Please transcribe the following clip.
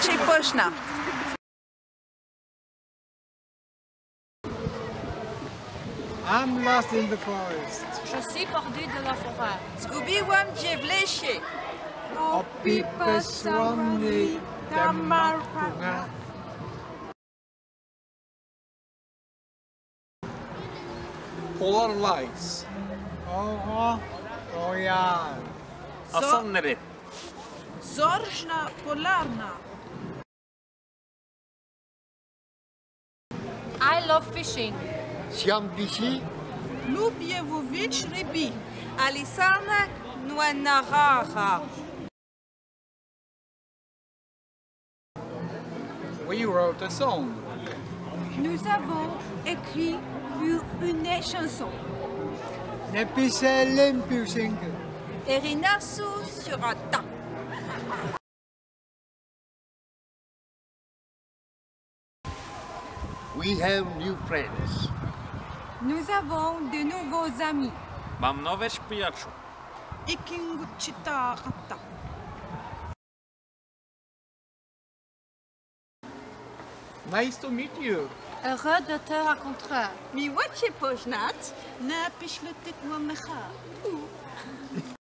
Miłocie pożna. I'm lost in the forest. Je suis perdu de la forêt. Zgubiłam cię w lesie. Opipaswamni Damarpunga. Polar lights. Oho, to ja. A co nery? Zorżna polarna. I love fishing. Siampishi. Lubię łowić ryby. Alisana Nuenaraha. We wrote a song. Nous avons écrit une chanson. Nepiselen Pusinke. Erinasu surata. We have new friends. Nous avons de nouveaux amis. Mam nowe przyjaciół. Ikinguchita rata. Nice to meet you. Heureux de te rencontrer. Miłocie pożnać. Napisz le tytuł mecha.